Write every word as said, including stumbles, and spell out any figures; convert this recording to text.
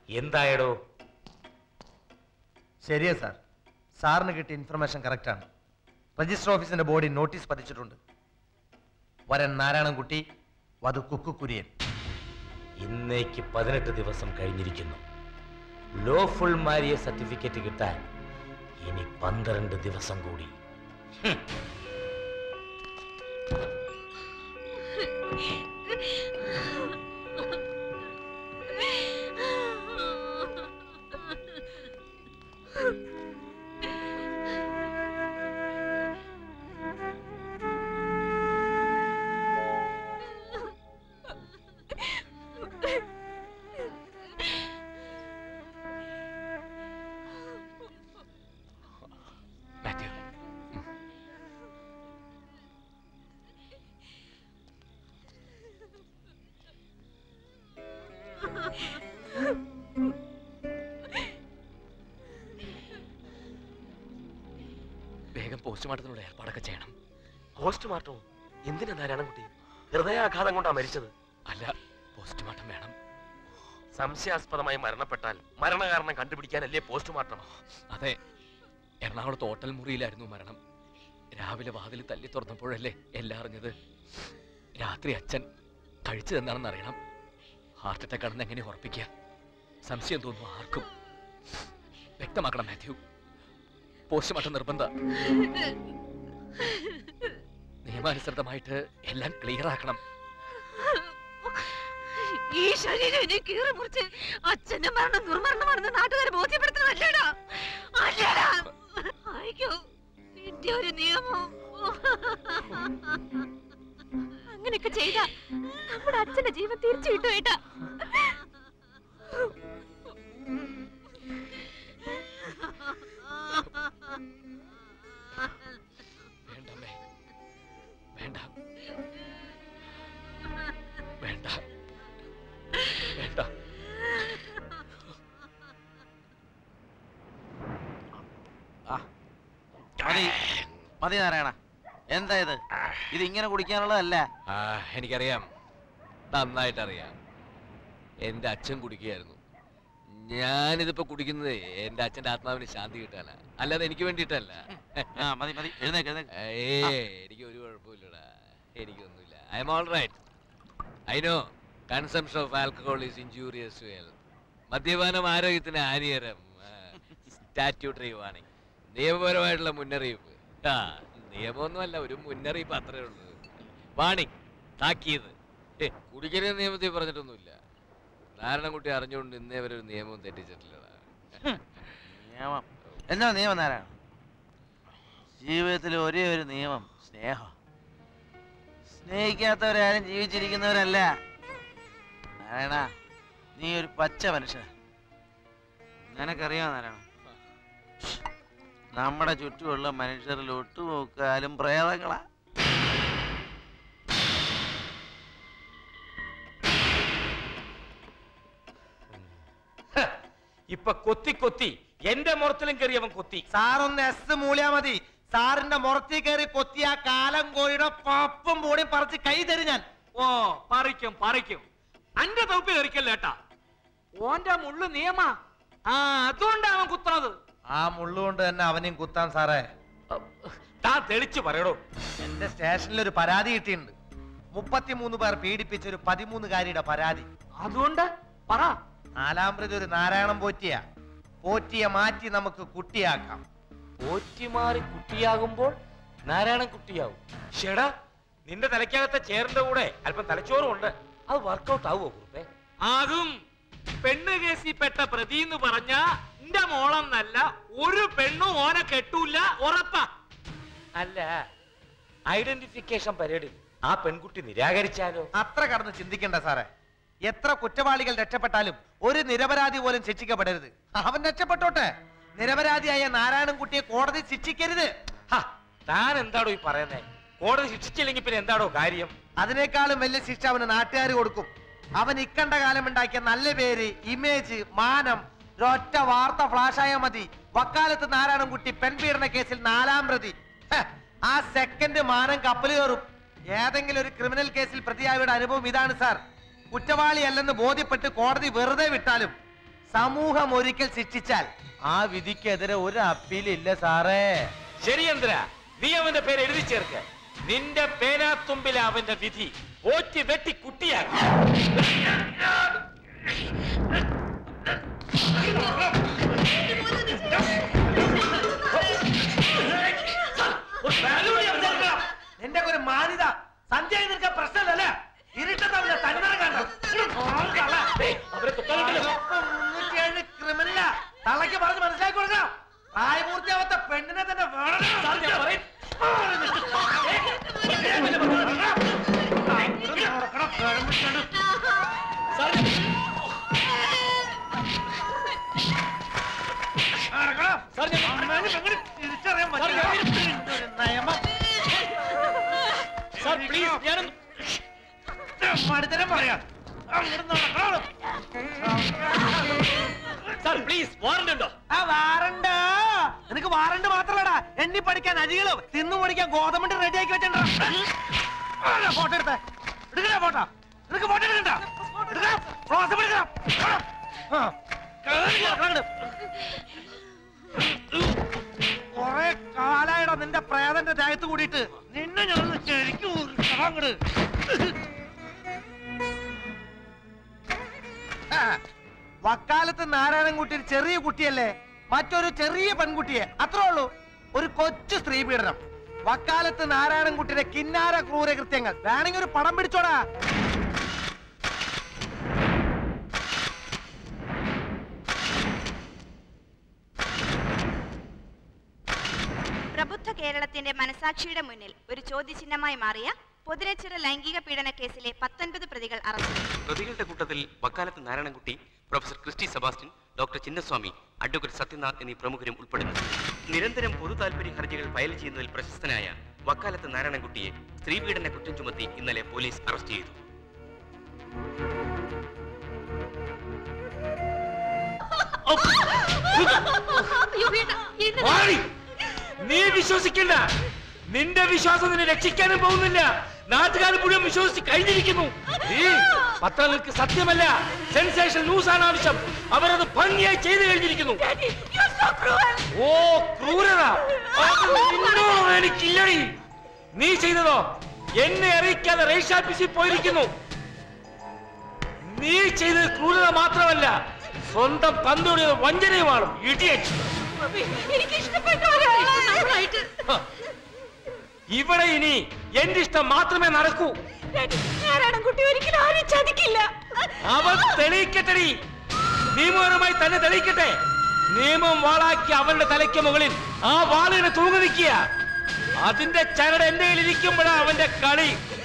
എന്തായടോ? ശരിയാ സാർ, സാറിന് കിട്ടിയ ഇൻഫർമേഷൻ കറക്റ്റാണ്. രജിസ്റ്റർ ഓഫീസിന്റെ ബോർഡിൽ നോട്ടീസ് പതിച്ചിട്ടുണ്ട്. വരൻ നാരായണൻകുട്ടി, വധു കുക്കു കുര്യൻ. ഇന്നേക്ക് പതിനെട്ട് ദിവസം കഴിഞ്ഞിരിക്കുന്നു. ലോഫുൾ മാരിയ സർട്ടിഫിക്കറ്റ് കിട്ടാൻ ഇനി പന്ത്രണ്ട് ദിവസം കൂടി. വേഗം പോസ്റ്റ്മോർട്ടത്തിനുള്ള ഏർപ്പാടൊക്കെ ചെയ്യണം. പോസ്റ്റ്മോർട്ടമോ? എന്തിനാ നാരായണൻകുട്ടി? ഹൃദയാഘാതം കൊണ്ടാ മരിച്ചത്? അല്ല, പോസ്റ്റ്മോർട്ടം വേണം. സംശയാസ്പദമായി മരണപ്പെട്ടാൽ മരണകാരണം കണ്ടുപിടിക്കാനല്ലേ പോസ്റ്റ്മോർട്ടം? അതെ, എറണാകുളത്ത് ഹോട്ടൽ മുറിയിലായിരുന്നു മരണം. രാവിലെ വാതിൽ തല്ലി തുറന്നപ്പോഴല്ലേ എല്ലാം അറിഞ്ഞത്. രാത്രി അച്ഛൻ കഴിച്ചതെന്താണെന്ന് അറിയണം. ഹാർട്ട് അറ്റാക്ക് ആണെന്ന് എങ്ങനെ ഉറപ്പിക്കുക? സംശയം തോന്നുന്നു ആർക്കും. വ്യക്തമാക്കണം മാത്യു, പോസ്റ്റ്മോർട്ടം നിർബന്ധം. നിയമാനുസൃതമായിട്ട് എല്ലാം ക്ലിയർ ആക്കണം. ഈ ശരീരം എന്നെ കീറി മുറിച്ച് അച്ഛന്റെ മരണം ദുർമരണമാണെന്ന് നാട്ടുകാരെ ബോധ്യപ്പെടുത്തണമല്ലേടാ? അല്ലടാ, ആയിക്കോ നിന്റെ ഒരു നിയമം. അങ്ങനെയൊക്കെ ചെയ്താ നമ്മുടെ അച്ഛന്റെ ജീവൻ തിരിച്ചു കിട്ടും ഏട്ടാ. വേണ്ടമ്മേ, വേണ്ട വേണ്ട വേണ്ട. മതി മതി നാരായണ, എന്താ ഇത്? ഇത് ഇങ്ങനെ കുടിക്കാനുള്ളതല്ല. എനിക്കറിയാം, നന്നായിട്ടറിയാം. എന്റെ അച്ഛൻ കുടിക്കുകയായിരുന്നു. ഞാനിതിപ്പോ കുടിക്കുന്നത് എന്റെ അച്ഛന്റെ ആത്മാവിന് ശാന്തി കിട്ടാനാ, അല്ലാതെ എനിക്ക് വേണ്ടിയിട്ടല്ല. മതി മതി, എഴുന്നേക്ക് എഴുന്നേക്ക്. ഏ എനിക്ക് ഒരു കുഴപ്പമില്ലടാ, എനിക്കൊന്നുമില്ല. I'm all right. I know consumption of alcohol is injurious to health. മദ്യപാനം ആരോഗ്യത്തിന് ഹാനികരം. സ്റ്റാറ്റ്യൂട്ടറി വാണിംഗ്, നിയമപരമായിട്ടുള്ള മുന്നറിയിപ്പ്. ആ നിയമമൊന്നുമല്ല, ഒരു മുന്നറിയിപ്പ് അത്രേ ഉള്ളൂ. വാണിംഗ്, താക്കീത്. കുടിക്കരുത് നിയമത്തിൽ പറഞ്ഞിട്ടൊന്നുമില്ല. നാരായണൻകുട്ടി അറിഞ്ഞുകൊണ്ട് ഇന്നേ വരെ ഒരു നിയമവും തെറ്റിച്ചിട്ടില്ലടാ. നിയമം എന്താ നിയമം നാരായണ? ജീവിതത്തിൽ ഒരേ ഒരു നിയമം സ്നേഹം. സ്നേഹിക്കാത്തവരാരും ജീവിച്ചിരിക്കുന്നവരല്ല നാരായണ. നീ ഒരു പച്ച മനുഷ്യൻ. നിനക്കറിയാമോ നാരായണ, നമ്മുടെ ചുറ്റുമുള്ള മനുഷ്യരിൽ ഒട്ടുമുക്കാലും പ്രേതങ്ങളാ. ഇപ്പൊ കൊത്തി കൊത്തി എന്റെ മുറത്തിലും കയറിയവൻ കൊത്തി. സാറൊന്ന് എസ് മൂളിയാ മതി. സാറിന്റെ മുറത്തിൽ കയറി കൊത്തിയ കാലം കോഴിയുടെ പപ്പും പൂടിയും പറിച്ച് കൈ തരും ഞാൻ. ഓ പറിക്കും പറിക്കും. അന്റെ തൊപ്പി തെറിക്കല്ലേട്ടാ. ഓന്റെ മുള്ളു നിയമ, ആ അതുകൊണ്ടാണ് അവൻ കുത്തണത്. ആ മുള്ളുകൊണ്ട് തന്നെ അവനെയും കുത്താൻ സാറേ. താൻ തെളിച്ചു പറയടോ. എന്റെ സ്റ്റേഷനിൽ ഒരു പരാതി കിട്ടിയിട്ടുണ്ട്. മുപ്പത്തിമൂന്ന് പേർ പീഡിപ്പിച്ച ഒരു പതിമൂന്നുകാരിയുടെ പരാതി. അതുകൊണ്ട് പറ. നാലാം പ്രതി ഒരു നാരായണൻ പോറ്റിയ. പോറ്റിയെ മാറ്റി നമുക്ക് കുട്ടിയാക്കാം. പോറ്റി മാറി കുട്ടിയാകുമ്പോൾ നാരായണൻ കുട്ടിയാവും. ഷെടാ, നിന്റെ തലയ്ക്കകത്തെ ചേറിന്റെ കൂടെ അല്പം തലച്ചോറും ഉണ്ട്. അത് വർക്കൗട്ട് ആവുമോ കുറുപ്പേ? അതും പെണ്ണ് കേസിൽ പെട്ട പ്രതി എന്ന് പറഞ്ഞ എന്റെ മോളെന്നല്ല ഒരു പെണ്ണും ഓനെ കെട്ടൂല, ഉറപ്പാ. അല്ല, ഐഡന്റിഫിക്കേഷൻ പരേഡിൽ ആ പെൺകുട്ടി നിരാകരിച്ചാലോ? അത്ര കടന്ന് ചിന്തിക്കണ്ട സാറേ. എത്ര കുറ്റവാളികൾ രക്ഷപ്പെട്ടാലും ഒരു നിരപരാധി പോലും ശിക്ഷിക്കപ്പെടരുത്. അവൻ രക്ഷപ്പെട്ടോട്ടെ. നിരപരാധിയായ നാരായണൻകുട്ടിയെ കോടതി ശിക്ഷിക്കരുത്. താൻ എന്താടോ ഈ പറയുന്നേ? കോടതി ശിക്ഷിച്ചില്ലെങ്കിൽ പിന്നെ എന്താടോ കാര്യം? അതിനേക്കാളും വലിയ ശിക്ഷ അവന് നാട്ടുകാർ കൊടുക്കും. അവൻ ഇക്കണ്ട കാലം ഉണ്ടാക്കിയ നല്ല പേര്, ഇമേജ്, മാനം ഒരൊറ്റ വാർത്ത ഫ്ലാഷായ മതി. വക്കാലത്ത് നാരായണൻകുട്ടി പെൺപീഡന കേസിൽ നാലാം പ്രതി. ആ സെക്കൻഡ് മാനം കപ്പൽ കയറും. ഏതെങ്കിലും ഒരു ക്രിമിനൽ കേസിൽ പ്രതിയായവരുടെ അനുഭവം ഇതാണ് സാർ. കുറ്റവാളിയല്ലെന്ന് ബോധ്യപ്പെട്ട് കോടതി വെറുതെ വിട്ടാലും സമൂഹം ഒരിക്കൽ ശിക്ഷിച്ചാൽ ആ വിധിക്കെതിരെ ഒരു അപ്പീലില്ല സാറേ. ശരി ചന്ദ്ര, നീ അവന്റെ പേര് എഴുതി ചേർക്ക്. നിന്റെ പേനാത്തുമ്പിലെ അവന്റെ വിധി ഓറ്റി വെട്ടി കുട്ടിയാക്കി. നിന്റെ ഒരു മാനിത സന്ധ്യ നിൽക്കാൻ പ്രശ്നമല്ലേ? ഇരുട്ടത്തവന്റെ തന്നറ കണ്ടു ക്രിമിനല തളയ്ക്ക് പറഞ്ഞ് മനസ്സിലാക്കി കൊടുക്കാം. പ്രായപൂർത്തിയാവാത്ത പെണ്ണിനെ തന്നെ വേണം. തിരിച്ചറിയാൻ പറ്റില്ല നിയമം. മടുത്തരം പറയാം. നിനക്ക് വാറണ്ട് മാത്രമല്ലടാ, എണ്ണി പഠിക്കാൻ അരികളും തിന്നു പഠിക്കാൻ ഗോതമ്പ് റെഡിയാക്കി വെച്ചിട്ടുണ്ടോ? ഫോട്ടോ എടുത്തേ, എടുക്കണ ഫോട്ടോ. നിനക്ക് ഫോട്ടോ എടുക്കണ്ട, കൊറേ കാലായിടാ നിന്റെ പ്രേതന്റെ ദേഹത്ത് കൂടിയിട്ട്. നിന്നെ ഞാൻ ശരിക്കും അങ്ങട് വക്കാലത്ത് നാരായണൻകുട്ടി ഒരു ചെറിയ കുട്ടിയല്ലേ, മറ്റൊരു ചെറിയ പെൺകുട്ടിയെ, അത്രേ ഉള്ളൂ. ഒരു കൊച്ചു സ്ത്രീ പീഡനം. വക്കാലത്ത് നാരായണൻകുട്ടിയുടെ കിന്നാര ക്രൂരകൃത്യങ്ങൾ വേണമെങ്കിൽ ഒരു പടം പിടിച്ചോടാ. പ്രബുദ്ധ കേരളത്തിന്റെ മനസാക്ഷിയുടെ മുന്നിൽ ഒരു ചോദ്യചിഹ്നമായി മാറിയ പൊതിരച്ചിറ ലൈംഗിക പീഡന കേസിലെ പത്തൊൻപത് പ്രതികൾ അറസ്റ്റിൽ. പ്രതികളുടെ കൂട്ടത്തിൽ വക്കാലത്ത് Narayanankutty, professor Christy Sebastian, doctor Chinnaswamy, advocate Sathyanath എന്നീ പ്രമുഖരും ഉൾപ്പെടുന്നു. നിരന്തരം പൊതു താൽപര്യ ഹർജികൾ ഫയൽ ചെയ്യുന്നതിൽ പ്രശസ്തനായ വക്കാലത്ത് നാരായണൻകുട്ടിയെ സ്ത്രീപീഡന കുറ്റം ചുമത്തി ഇന്നലെ പോലീസ് അറസ്റ്റ് ചെയ്തു. നീ വിശ്വസിക്കണ്ട. നിന്റെ വിശ്വാസം നിന്നെ രക്ഷിക്കാനും പോകുന്നില്ല. നാട്ടുകാർ മുഴുവൻ വിശ്വസിച്ച് കഴിഞ്ഞിരിക്കുന്നു. ഈ പത്രങ്ങൾക്ക് സത്യമല്ല, സെൻസേഷൻ ന്യൂസ് ആണ് ആവശ്യം. അവരത് ഭംഗിയായി ചെയ്തു കഴിഞ്ഞിരിക്കുന്നു. ഓ ക്രൂരത എനിക്കില്ലടി. നീ ചെയ്തതോ എന്നെ അറിയിക്കാതെ രജിസ്റ്റർ ഓഫീസിൽ പോയിരിക്കുന്നു. നീ ചെയ്തത് ക്രൂരത മാത്രമല്ല, സ്വന്തം തന്നോട് വഞ്ചനയുമാണ്. ഇഡിയറ്റ്. ഇവിടെ ഇനി എന്റെ ഇഷ്ടം മാത്രമേ നടക്കൂ. നാരായണൻകുട്ടി ഒരിക്കലും ആരും ചതിക്കില്ല. അവൻ തെളിയിക്കട്ടെടി, നിയമപരമായി തന്നെ തെളിയിക്കട്ടെ. നിയമം വാളാക്കി അവന്റെ തലയ്ക്ക് മുകളിൽ ആ വാളിനെ തൂങ്ങി നിൽക്കുക. അതിന്റെ ചരട് എന്റെ കയ്യിൽ ഇരിക്കുമ്പോഴാണ് അവന്റെ കളി.